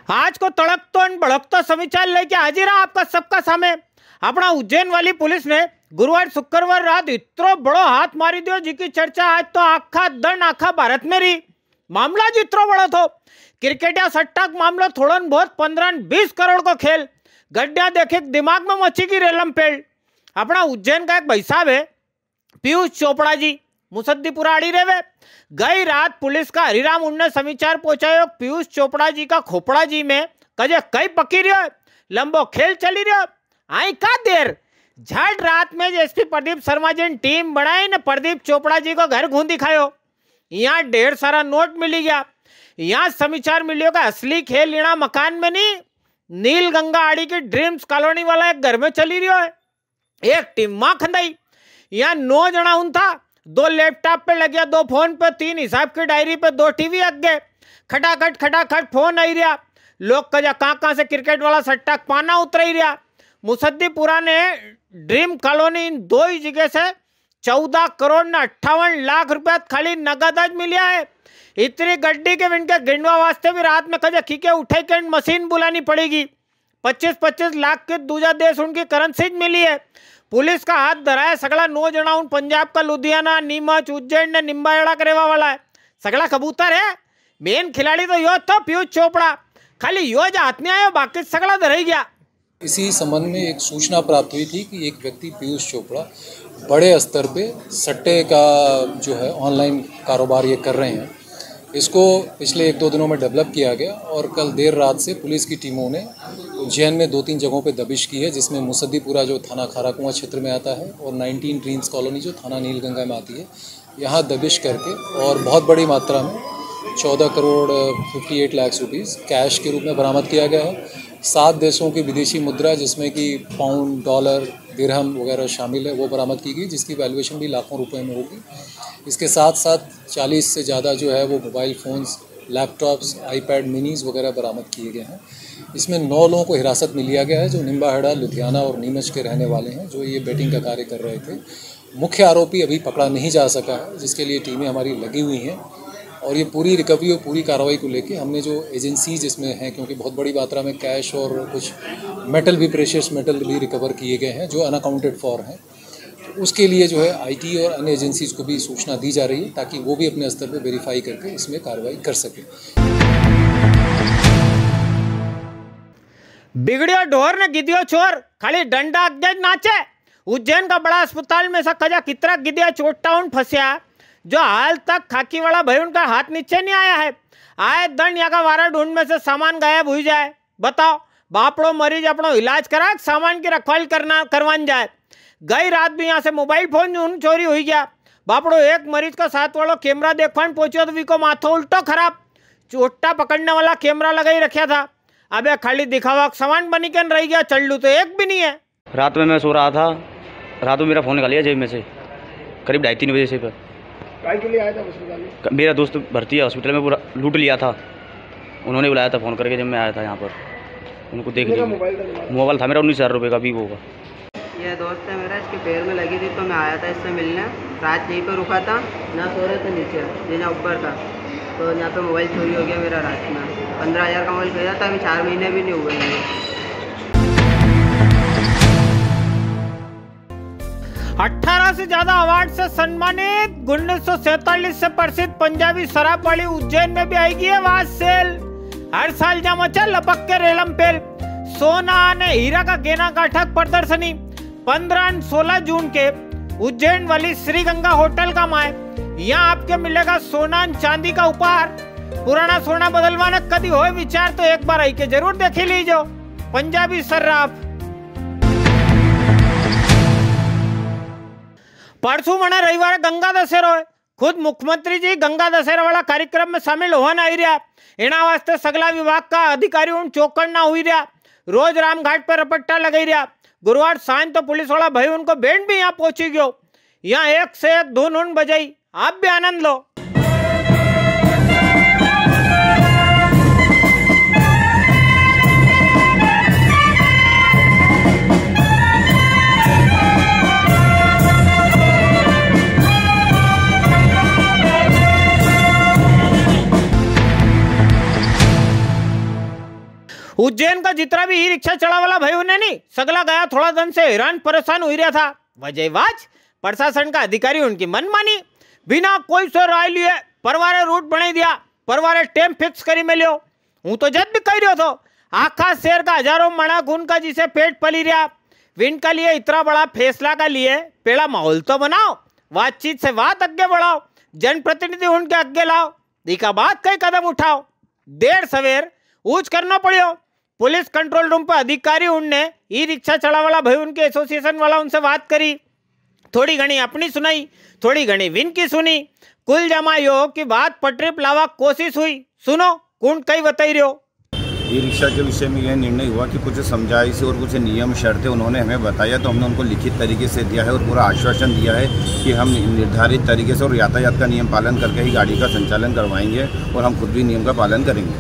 आज को तड़कतो और भड़कतो समाचार लेके हाजिर है आपका सबका सामने। अपना उज्जैन वाली पुलिस ने गुरुवार शुक्रवार रात इतरो बड़ो हाथ मारी दियो जिकी चर्चा आज तो आखा दंड आखा भारत में रही। मामला जो इतरो बड़ो थो, क्रिकेट या सट्टा मामलो थोड़ा बहुत 15-20 करोड़ को खेल गड्ढा देखे दिमाग में मची की रेलम पेड़। अपना उज्जैन का एक भाई साहब है पीयूष चोपड़ा जी, मुसद्दीपुरा आड़ी रेवे। गई रात पुलिस का हरिराम उन्ने समाचार पहुंचायो पीयूष चोपड़ा जी का खोपड़ा जी में कजे कई पकी रहो लंबो खेल चली रहो। आई का देर झट रात में एसपी प्रदीप शर्मा जी ने टीम बनाई ने प्रदीप चोपड़ा जी को घर घूम दिखायो। यहाँ ढेर सारा नोट मिली गया। यहाँ समाचार मिलियो का असली खेल यहाँ मकान में नहीं, नील गंगा आड़ी की ड्रीम्स कॉलोनी वाला एक घर में चली रही है। एक टीम मां खंदाई। यहाँ 9 जना उन था, 2 लैपटॉप पे लग गया, 2 फोन पे, 3 हिसाब की डायरी पे, 2 टीवी लग गए। खटाखट फोन आई रहा। लोग कजा कहाँ से क्रिकेट वाला सट्टा पाना उतर ही रहा। मुसद्दीपुरा ने ड्रीम कॉलोनी इन 2 ही जगह से 14 करोड़ ने 58 लाख रुपया खाली नगद आज मिलिया है। इतनी गड्डी के विनके गिनवा वास्ते भी रात में कजा खीके उठे के मशीन बुलानी पड़ेगी। 25-25 लाख के दूजा देश उनकी करेंसी मिली है। पुलिस का हाथ धराया सगला 9 जना उन पंजाब का लुधियाना, नीमच, उज्जैन ने निम्बाड़ा करेवा वाला है। सगला कबूतर है। मेन खिलाड़ी तो यो था पीयूष चोपड़ा, खाली यो जो हाथ में आया बाकी सगला धर ही गया। इसी संबंध में एक सूचना प्राप्त हुई थी कि एक व्यक्ति पीयूष चोपड़ा बड़े स्तर पे सट्टे का जो है ऑनलाइन कारोबार ये कर रहे हैं। इसको पिछले 1-2 दिनों में डेवलप किया गया और कल देर रात से पुलिस की टीमों ने उज्जैन में 2-3 जगहों पे दबिश की है, जिसमें मुसद्दीपुरा जो थाना खाराकुआं क्षेत्र में आता है और 19 ड्रीम्स कॉलोनी जो थाना नीलगंगा में आती है, यहाँ दबिश करके और बहुत बड़ी मात्रा में 14 करोड़ 58 लाख रुपीज़ कैश के रूप में बरामद किया गया है। 7 देशों की विदेशी मुद्रा जिसमें कि पाउंड, डॉलर, दिरहम वगैरह शामिल है वो बरामद की गई, जिसकी वैल्यूएशन भी लाखों रुपए में होगी। इसके साथ साथ 40 से ज़्यादा जो है वो mobile phones, laptops, iPad minis वगैरह बरामद किए गए हैं। इसमें 9 लोगों को हिरासत में लिया गया है जो निम्बाहेड़ा, लुधियाना और नीमच के रहने वाले हैं, जो ये बेटिंग का कार्य कर रहे थे। मुख्य आरोपी अभी पकड़ा नहीं जा सका है, जिसके लिए टीमें हमारी लगी हुई हैं और ये पूरी रिकवरी और पूरी कार्रवाई को लेके हमने जो एजेंसीज इसमें हैं, क्योंकि बहुत बड़ी मात्रा में कैश और कुछ मेटल भी, प्रेशियस मेटल भी रिकवर किए गए हैं जो अनअकाउंटेड फॉर हैं, तो उसके लिए जो है आईटी और अन्य एजेंसीज को भी सूचना दी जा रही है ताकि वो भी अपने स्तर पर वेरीफाई करके इसमें कार्रवाई कर सके। बिगड़ियो ढोर ने गिदियो चोर, खाली डंडा अज्ञा नाचे। उज्जैन का बड़ा अस्पताल में सा कजा कितना गिदिया चोटाउन फंसिया जो हाल तक खाकी वाला भाई उनका हाथ नीचे नहीं आया है। आए दंड या का वारा ढूंढ में से सामान गायब हुई जाए। बताओ बापड़ो मरीज अपनो इलाज करा, सामान की रखवाली करवान जाए। गई रात भी यहाँ से मोबाइल फोन चोरी हुई गया। बापड़ो एक मरीज का साथ वालों कैमरा देखवान पहुंचो तो विको माथो उल्टो खराब, चोटा पकड़ने वाला कैमरा लगा ही रखा था। अबे खाली दिखावा सामान बनी के रह गया, चल्लू तो एक भी नहीं है। रात में मैं सो रहा था, रात में मेरा फ़ोन निकाल लिया जेब में से करीब 2:30 बजे से। काय के लिए आया था हॉस्पिटल में? मेरा दोस्त भर्ती है हॉस्पिटल में, पूरा लूट लिया था। उन्होंने बुलाया था फ़ोन करके जब मैं आया था यहाँ पर। उनको देख लिया। मोबाइल था मेरा 19,000 रुपये का वीवो का। ये दोस्त है मेरा, इसके पैर में लगी थी तो मैं आया था इससे मिलने। रात यहीं पर रुका था, ना सो रहे थे नीचे, जहाँ ऊपर था, तो यहाँ पे मोबाइल चोरी हो गया मेरा रात में। 15,000 का मोबाइल खरीदा था, अभी 4 महीने भी नहीं हुए हैं। 18 से ज्यादा अवार्ड से सम्मानित 1947 से प्रसिद्ध पंजाबी शराब वाली उज्जैन में भी आएगी है वाज सेल। हर साल जहाँ मचा लपक के रेलम पेल सोना ने हीरा का गेना गाठक प्रदर्शनी 15 और 16 जून के उज्जैन वाली श्री गंगा होटल का माए। यहाँ आपके मिलेगा सोना और चांदी का उपहार। पुराना सोना बदलवाना कभी हो विचार तो एक बार आई के जरूर देख ही लीजो। पंजाबी शराब परसों मना रविवार गंगा दशहरा है। खुद मुख्यमंत्री जी गंगा दशहरा वाला कार्यक्रम में शामिल होना आई रहा। एना वास्ते सगला विभाग का अधिकारी चौकन्ना हुई रहा। रोज रामघाट पर रपट्टा लगाई रहा। गुरुवार सांझ तो पुलिस वाला भाई उनको बैंड भी यहाँ पहुंची गयो। यहाँ एक से एक धुन बजाई, आप भी आनंद लो। उज्जैन का जितना भी ई रिक्शा चला वाला भाई उन्हें नहीं सगला गया थोड़ा दिन से हैरान परेशान हो रहा था। वजहवाज प्रशासन का अधिकारी उनकी मनमानी बिना कोई से राय लिए परवारे रूट बना दिया, परवारे टेम फिक्स करी में लियो। हूँ तो जब भी कह रही हो तो आखा शेर का हजारों मणा खून का जिसे पेट पली रहा विन का लिए इतना बड़ा फैसला का लिए पेड़ा माहौल तो बनाओ, बातचीत से बात आगे बढ़ाओ, जनप्रतिनिधि उनके आगे लाओ, दिखा बात कई कदम उठाओ। देर सवेर ऊंच करना पड़ियो। पुलिस कंट्रोल रूम पर अधिकारी उनने ई रिक्शा चला वाला भाई उनके एसोसिएशन वाला उनसे बात करी, थोड़ी घनी अपनी सुनाई, थोड़ी घनी विन की सुनी। कुल जमा यो की बात पटरी पर लावा कोशिश हुई। सुनो कौन कई बताई रहे हो। ई रिक्शा के विषय में यह निर्णय हुआ कि कुछ समझाइश और कुछ नियम शर्तें उन्होंने हमें बताया, तो हमने उनको लिखित तरीके से दिया है और पूरा आश्वासन दिया है कि हम निर्धारित तरीके से और यातायात का नियम पालन करके ही गाड़ी का संचालन करवाएंगे और हम खुद भी नियम का पालन करेंगे।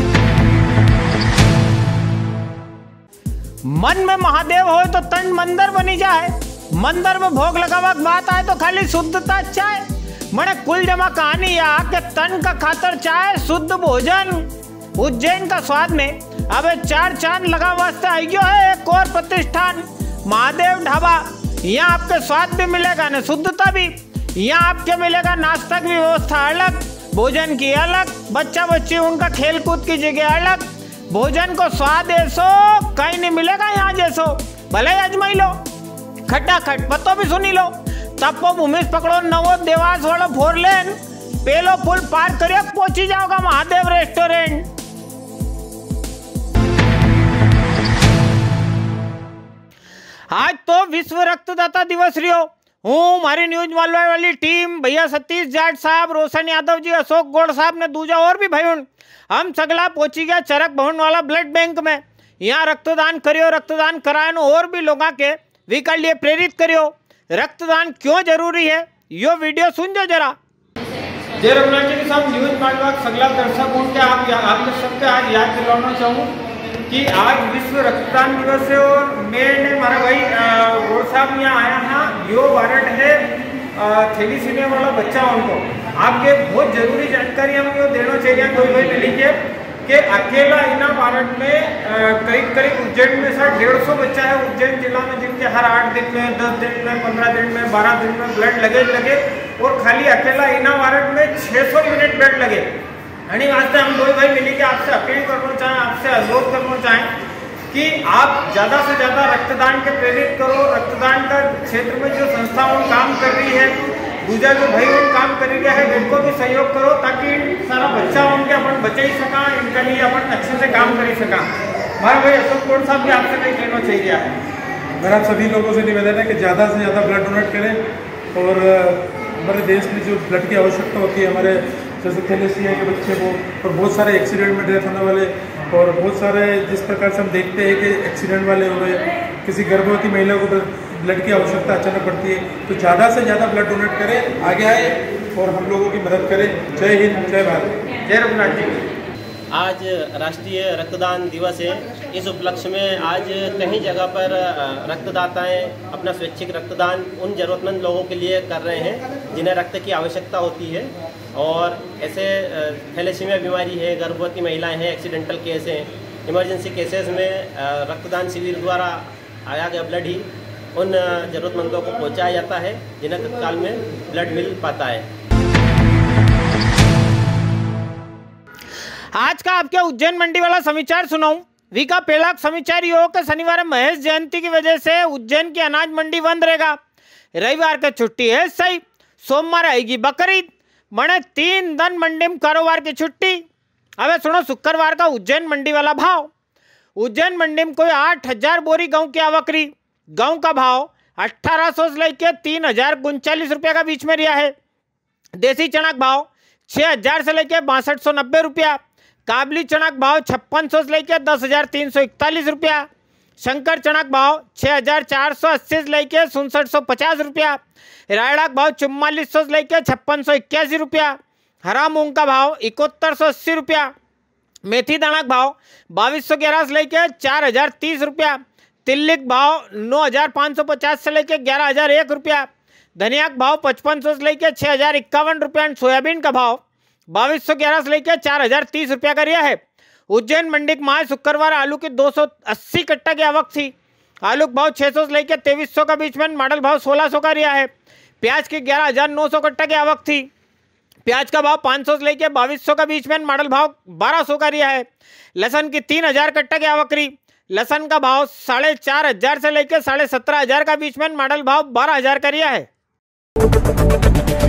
मन में महादेव हो तो तन मंदिर बनी जाए, मंदिर में भोग लगावा बात आए तो खाली शुद्धता चाय। मने कुल जमा कहानी या के तन का खातर चाय शुद्ध भोजन। उज्जैन का स्वाद में अब 4 चांद लगा वास्ते आई गयो है एक और प्रतिष्ठान महादेव ढाबा। यहाँ आपके स्वाद भी मिलेगा न शुद्धता भी। यहाँ आपके मिलेगा नाश्ता की व्यवस्था अलग, भोजन की अलग, बच्चा बच्ची उनका खेल कूद की जगह अलग। भोजन को स्वाद ऐसो कहीं नहीं मिलेगा यहाँ जैसो, भले अजमाई लो। खटाखट पतो भी सुनी लो। तपो भूमि पकड़ो नवो देवास वाला 4 लेन पेलो पुल पार करियो पहुंची जाओगा महादेव रेस्टोरेंट। आज तो विश्व रक्तदाता दिवस रियो। हूँ मारी न्यूज मालवा वाली टीम भैया सतीश जाट साहब, रोशन यादव जी, अशोक गौड़ साहब ने दूजा और भी भाई हम सगला पहुंची गया चरक भवन वाला ब्लड बैंक में। यहाँ रक्तदान करियो, रक्तदान करायनो और भी लोगों के विकल लिए प्रेरित करियो। रक्तदान क्यों जरूरी है यो वीडियो सुन जो जरा। जय रघुनाथ जी साहब, न्यूज मालवा सगला दर्शक के आप सबके आज याद दिलाना चाहूँ कि आज विश्व रक्तदान दिवस है और मैंने हमारा भाई गौड़ साहब यहाँ आया था। यो वारंट है थैलीसीमिया वाला बच्चा उनको आपके बहुत जरूरी जानकारी हमको देना चाहिए। कोई भाई मिली कि अकेला इना वारंट में करीब करीब उज्जैन में सर 150 बच्चा है उज्जैन जिला में जिनके हर 8 दिन में, 10 दिन में, 15 दिन में, 12 दिन में ब्लड लगे और खाली अकेला इना वारंट में 600 यूनिट ब्लड लगे। यानी वास्ते हम दो भाई मिली के आपसे अपील करना चाहें, आपसे अनुरोध करना चाहें कि आप ज़्यादा से ज़्यादा रक्तदान के प्रेरित करो। रक्तदान का क्षेत्र में जो संस्थाओं काम कर रही है, दूसरा जो भाई उन काम कर रही है इनको भी सहयोग करो ताकि सारा बच्चा उनके अपन बचा ही सका, इनके लिए अपन अच्छे से काम कर ही सका। हमारे भाई अशोक गौड़ साहब भी आपसे कहीं कहना चाहिए है। मेरा सभी लोगों से निवेदन है कि ज़्यादा से ज़्यादा ब्लड डोनेट करें और हमारे देश में जो ब्लड की आवश्यकता होती है, हमारे जैसे थैलेसीमिया के बच्चे को और बहुत सारे एक्सीडेंट में डेथ होने वाले और बहुत सारे जिस प्रकार से हम देखते हैं कि एक्सीडेंट वाले हुए, किसी गर्भवती महिला को ब्लड की आवश्यकता अचानक पड़ती है, तो ज़्यादा से ज़्यादा ब्लड डोनेट करें, आगे आए और हम लोगों की मदद करें। जय हिंद, जय भारत, जय रघुनाथ जी। आज राष्ट्रीय रक्तदान दिवस है। इस उपलक्ष्य में आज कई जगह पर रक्तदाताएं अपना स्वैच्छिक रक्तदान उन ज़रूरतमंद लोगों के लिए कर रहे हैं जिन्हें रक्त की आवश्यकता होती है। और ऐसे थैलेसीमिया बीमारी है, गर्भवती महिलाएं हैं, एक्सीडेंटल केस हैं, इमरजेंसी केसेस में रक्तदान शिविर द्वारा आया गया ब्लड ही उन ज़रूरतमंदों को पहुंचाया जाता है जिन्हें तत्काल में ब्लड मिल पाता है। आज का आपके उज्जैन मंडी वाला समाचार सुनाऊं। विका पेलाक समाचार यो कि शनिवार महेश जयंती की वजह से उज्जैन की अनाज मंडी बंद रहेगा। रविवार की छुट्टी है सही, सोमवार आएगी बकरीद, मने 3 दिन मंडी में कारोबार की छुट्टी। अब सुनो शुक्रवार का उज्जैन मंडी वाला भाव। उज्जैन मंडी में कोई 8000 बोरी गेहूं की आवकरी। गेहूं का भाव 1800 से लेकर 3039 रुपये का बीच में रिया है। देसी चना का भाव 6000 से लेकर 6290 रुपया। काबली चना का भाव 5600 से लेकर 10341 रुपया। शंकर चना का भाव 6480 से लेकर 6750 रुपया। रायड़ा का भाव 4400 से लेकर 5681 रुपया। हरा मूंग का भाव 7180 रुपया। मेथी दाना का भाव 2211 से लेकर 4030 रुपया। तिल्ली का भाव 9550 से लेकर 11001 रुपया। धनिया का भाव 5500 से लेकर 6051 रुपया। सोयाबीन का भाव 2211 से लेकर 4030 रुपया का रिया है। उज्जैन मंडी के माह शुक्रवार आलू की 280 कट्टा की आवक थी। आलू का भाव 600 से लेकर 2300 का बीच में, मॉडल भाव 1600 का रिहा है। प्याज की 11,900 कट्टा की आवक थी। प्याज का भाव 500 से लेकर 2200 का बीच में, मॉडल भाव 1200 का रिहा है। लहसुन की 3000 कट्टा की आवक रही। लहसुन का भाव 4500 से लेकर 17,500 का बीच में, मॉडल भाव 12,000 का रिहा है।